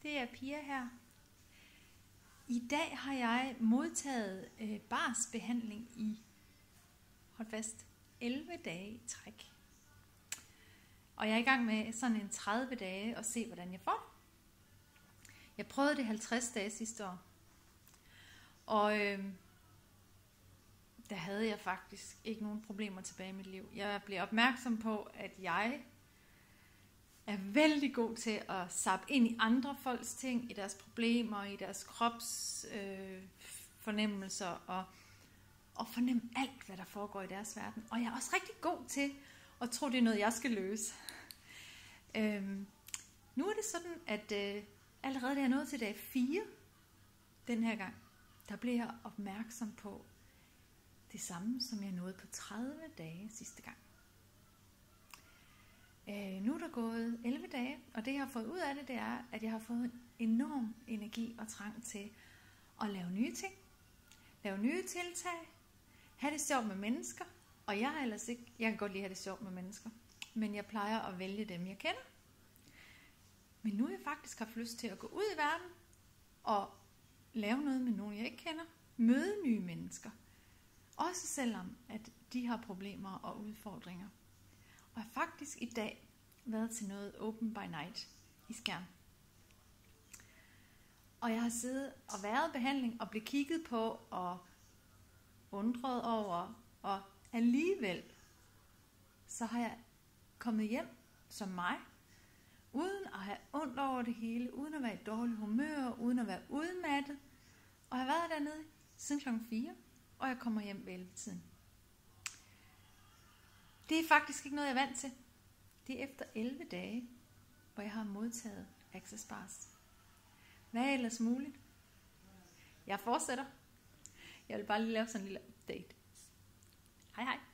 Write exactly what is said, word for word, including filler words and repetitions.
det er Pia her. I dag har jeg modtaget øh, barsbehandling i, hold fast, elleve dage i træk. Og jeg er i gang med sådan en tredive dage og se, hvordan jeg får. Jeg prøvede det halvtreds dage sidste år. Og øh, der havde jeg faktisk ikke nogen problemer tilbage i mit liv. Jeg blev opmærksom på, at jeg er vældig god til at zappe ind i andre folks ting, i deres problemer, i deres krops øh, fornemmelser, og, og fornemme alt, hvad der foregår i deres verden. Og jeg er også rigtig god til at tro, det er noget, jeg skal løse. øhm, nu er det sådan, at øh, allerede da jeg nåede til dag fire, den her gang, der blev jeg opmærksom på det samme, som jeg nåede på tredive dage sidste gang. Øh, nu er der gået elleve dage, og det jeg har fået ud af det, det er, at jeg har fået en enorm energi og trang til at lave nye ting, lave nye tiltag, have det sjovt med mennesker, og jeg har ellers ikke, jeg kan godt lide at have det sjovt med mennesker, men jeg plejer at vælge dem, jeg kender. Men nu har jeg faktisk haft lyst til at gå ud i verden og lave noget med nogen, jeg ikke kender, møde nye mennesker, også selvom at de har problemer og udfordringer. Og har faktisk i dag været til noget Open by Night i Skjern. Og jeg har siddet og været i behandling og blevet kigget på og undret over, og alligevel så har jeg kommet hjem som mig, uden at have ondt over det hele, uden at være i dårlig humør, uden at være udmattet. Og jeg har været dernede siden klokken fire, og jeg kommer hjem ved elleve-tiden. Det er faktisk ikke noget, jeg er vant til. Det er efter elleve dage, hvor jeg har modtaget Access Bars. Hvad er ellers muligt? Jeg fortsætter. Jeg vil bare lige lave sådan en lille update. Hej hej.